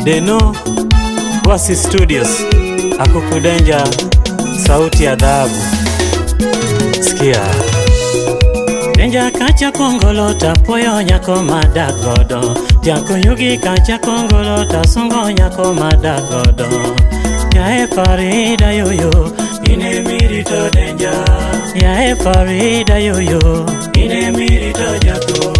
Deno Wasi Studios akukudenja sauti ya dhahabu. Sikia denja kacha kongolota poyo nyako madagodo, jako yugi kacha kongolota songo nyako madagodo. Yae Farida yoyo ine mirito denja, yae Farida yoyo ine mirito jako.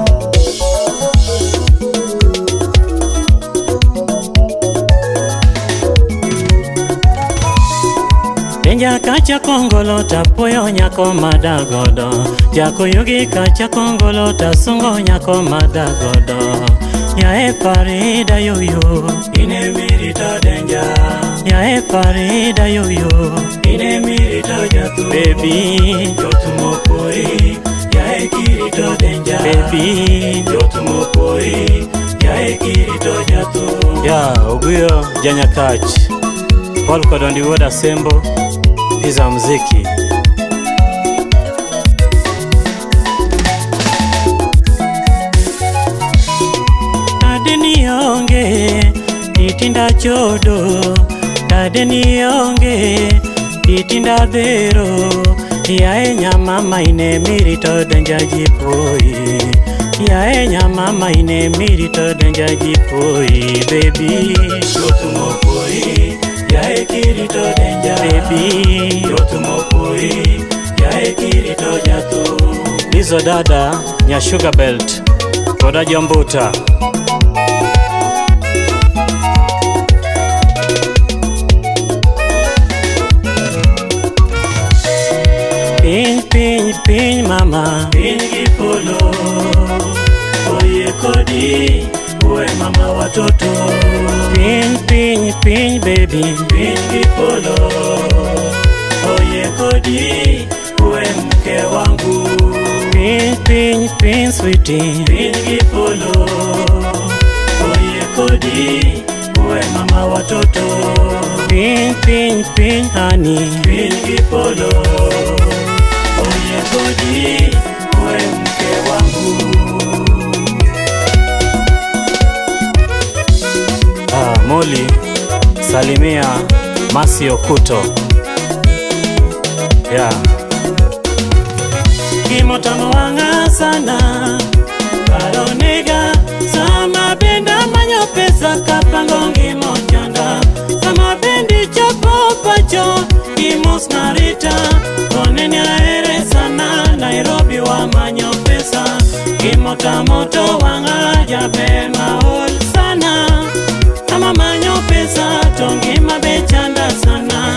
Denja kacha kongolota poyo nyako madagodo, jako yugi kacha kongolota songo nyako madagodo. Yae Farida yoyo ine mirito denja, yae Farida yoyo ine mirito jako. Baby yotumopoi yae kirito denja, baby yotumopoi yae kirito jako. Ya Oguyo Janyakach Paul Kodondi Woda Sembo iza mziki. Tadeni onge itinda chodo, tadeni onge itinda bero. Yae nyamama ine mirito denja jipoi, yae nyamama ine mirito denja jipoi. Baby yotumopoi yae kirito denja, baby yotumopoi yae kirito jato. Lizo dada nya Sugar Belt Koda Jambuta. Piny mama piny gipolo, oye kodi uwe mama watoto. Piny baby piny gipolo, oye kodi uwe mke wangu. Piny sweetie piny gipolo, oye kodi uwe mama watoto. Piny honey piny gipolo, oye kodi uwe mke wangu. Moli salimia Masi Okuto. Yeah. Kimotamo wanga sana Baronega sama benda manyo pesa kapangongi mochanda. Sama bendi chapo pacho imus narita. Koneni aere sana Nairobi wa manyo pesa. Kimotamoto wanga jabe maol sana. Ama manyo pesa tongi mabechanda sana.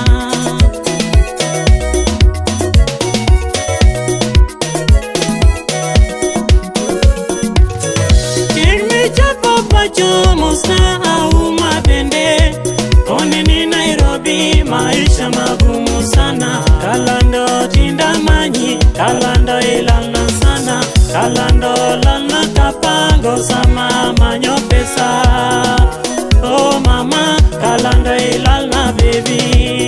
Kirmi chapo pacho musna au mabende. Oneni Nairobi maisha magumu sana. Kalando tinda manyi, kalando ilala sana. Kalando lana kapango sama manyo pesa. Oh mama, kalanda ilala baby.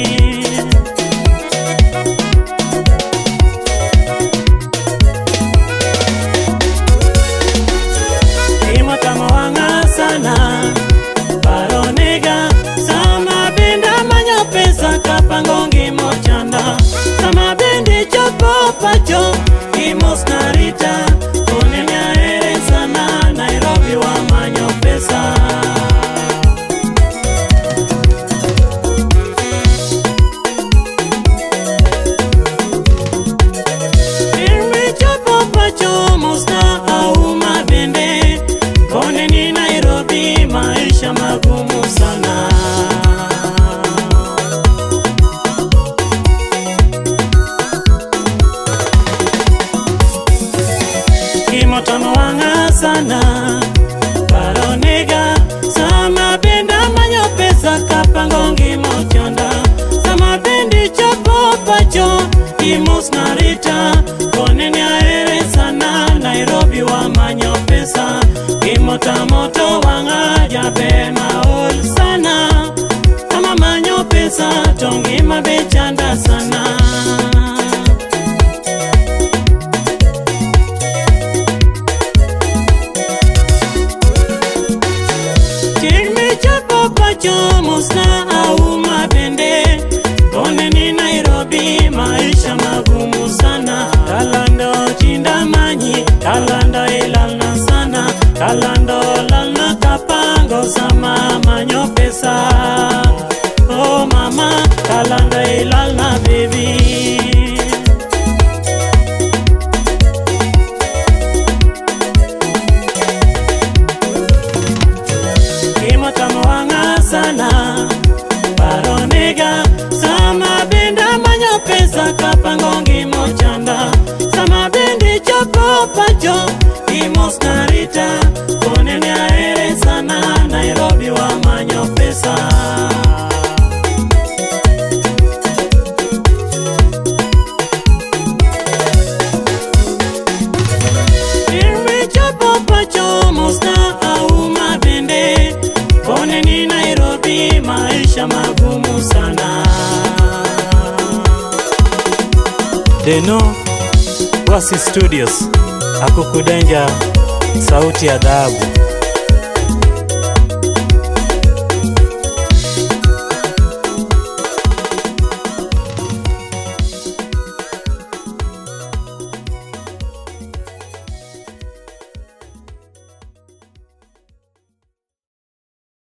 Kimotamo wanga sana Baronega sama benda manyo pesa kapangongi mochanda. Sama bendi chopo pacho imos narita. Unenya ere sana Nairobi wa manyo Deno Wasi Studios, Akukudenja, sauti ya dhahabu.